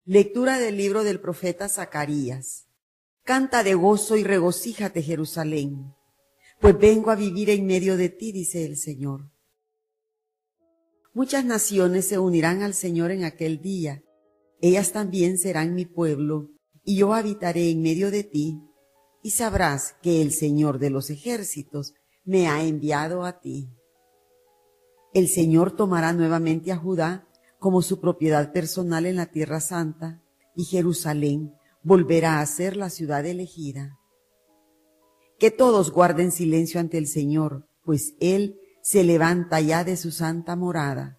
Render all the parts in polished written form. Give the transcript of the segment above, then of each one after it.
Lectura del libro del profeta Zacarías. Canta de gozo y regocíjate, Jerusalén, pues vengo a vivir en medio de ti, dice el Señor. Muchas naciones se unirán al Señor en aquel día. Ellas también serán mi pueblo, y yo habitaré en medio de ti, y sabrás que el Señor de los ejércitos me ha enviado a ti. El Señor tomará nuevamente a Judá como su propiedad personal en la Tierra Santa, y Jerusalén volverá a ser la ciudad elegida. Que todos guarden silencio ante el Señor, pues Él se levanta ya de su santa morada.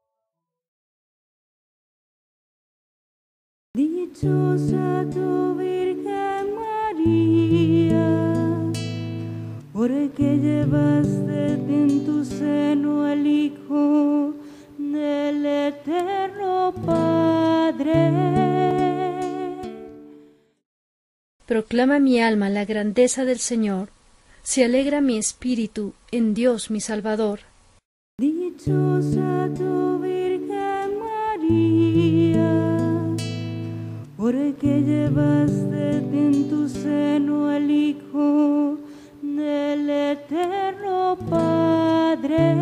Dichosa tu Virgen María, porque llevaste en tu seno el Hijo del Eterno Padre. Proclama mi alma la grandeza del Señor, se alegra mi espíritu en Dios mi Salvador. Dichosa tu Virgen María, porque llevaste en tu seno el Hijo del Eterno Padre.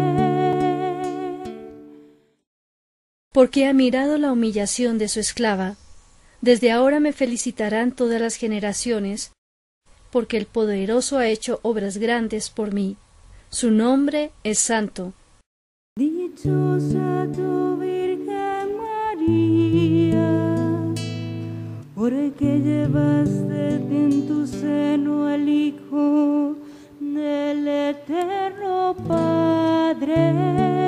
Porque ha mirado la humillación de su esclava. Desde ahora me felicitarán todas las generaciones, porque el Poderoso ha hecho obras grandes por mí. Su nombre es santo. Dichosa tu Virgen María, porque llevaste en tu seno el Hijo del Eterno Padre.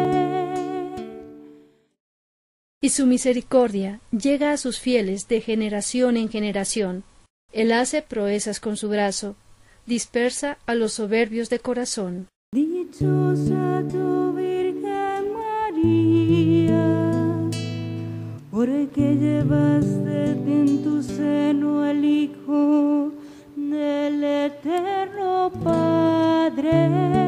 Y su misericordia llega a sus fieles de generación en generación. Él hace proezas con su brazo, dispersa a los soberbios de corazón. Dichosa tu Virgen María, porque llevaste en tu seno el Hijo del Eterno Padre.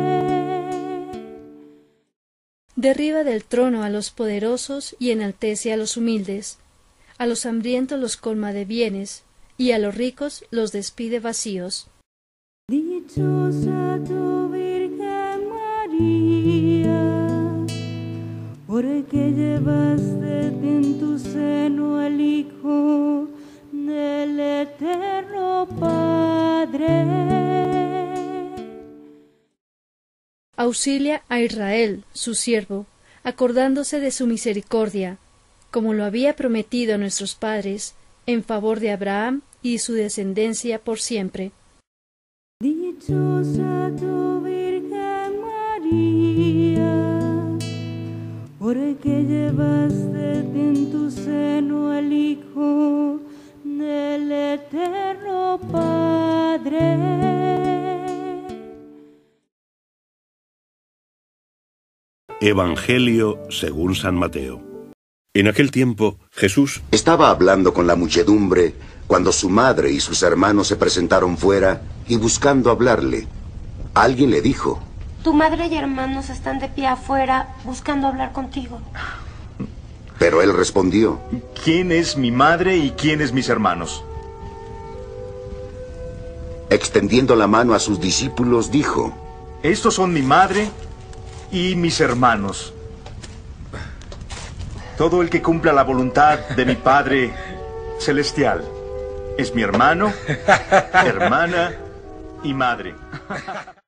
Derriba del trono a los poderosos y enaltece a los humildes. A los hambrientos los colma de bienes, y a los ricos los despide vacíos. Dichosa tu Virgen María, porque llevaste en tu seno el Hijo del Eterno Padre. Auxilia a Israel, su siervo, acordándose de su misericordia, como lo había prometido a nuestros padres, en favor de Abraham y su descendencia por siempre. Dichosa tu Virgen María, porque llevaste en tu seno el Hijo del Eterno Padre. Evangelio según San Mateo. En aquel tiempo, Jesús estaba hablando con la muchedumbre cuando su madre y sus hermanos se presentaron fuera y buscando hablarle. Alguien le dijo: Tu madre y hermanos están de pie afuera buscando hablar contigo. Pero él respondió: ¿Quién es mi madre y quiénes mis hermanos? Extendiendo la mano a sus discípulos, dijo: Estos son mi madre y mis hermanos. Todo el que cumpla la voluntad de mi Padre Celestial es mi hermano, hermana y madre.